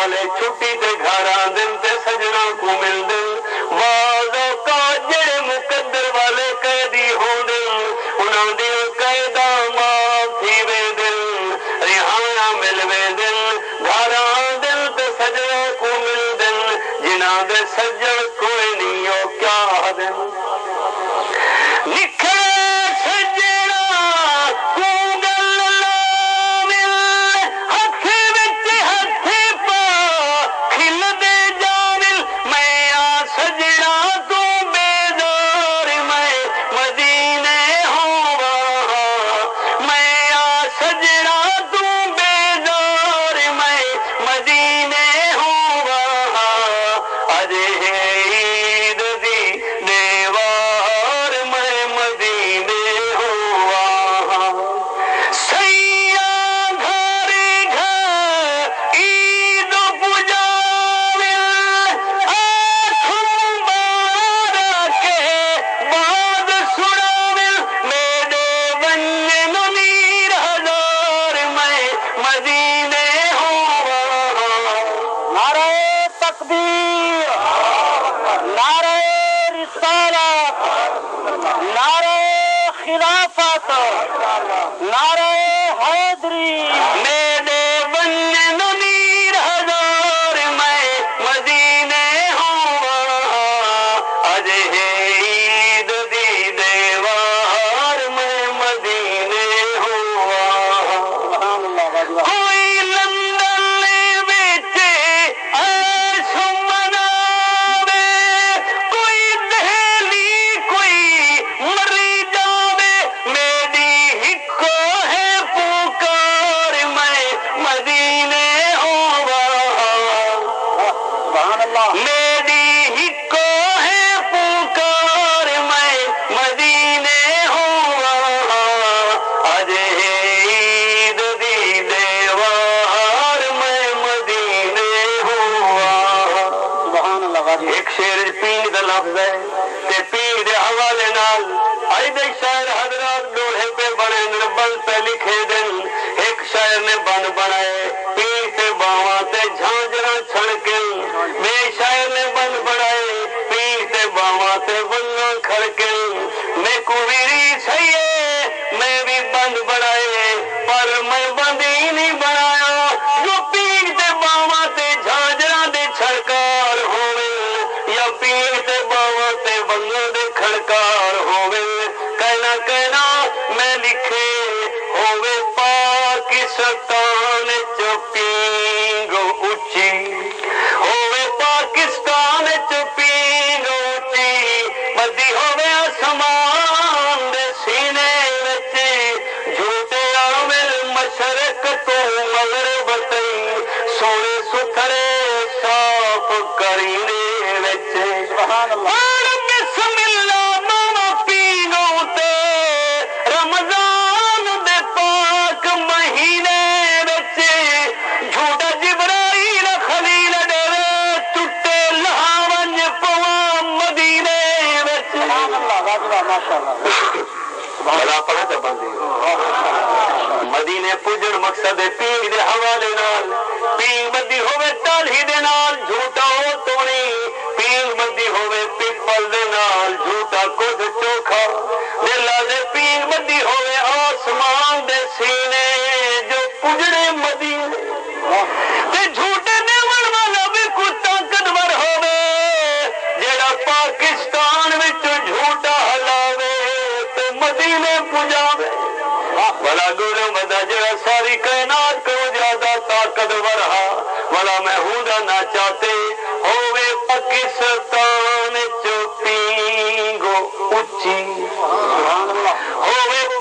والے چھٹی تے گھر آندن تے سجنا کو ملدن بعض اوقات جڑے مقدر والے قیدی ہوندن انہاں دی قیدا معاف تھی ویندن رہایا مل ویندن گھر آندن تے سجنا کو ملدن جنہاں دے سجن کوئی نہیں او کیا دن مدینے پجن مقصد پیر دے حوالے نال پیر مدی ہوے ٹالی دے نال جھوٹا ہو تونی پیر مدی ہوے پیپل دے نال جھوٹا کد چوکھا دلا دے پیر مدی ہوے آسمان دے سینے جو پجڑے مدینے تے جھوٹے دے ون والا بھی کوئی طاقتور ہوے جڑا پاکستان وچ جھوٹا ہلاوے تے مدینے پجاوے بڑا گرو مدا جڑا ساری کائنات کو زیادہ طاقتور ہا بڑا محمودا نہ چاہتے ہوے پاکستان چ پینگو اچھی ہوے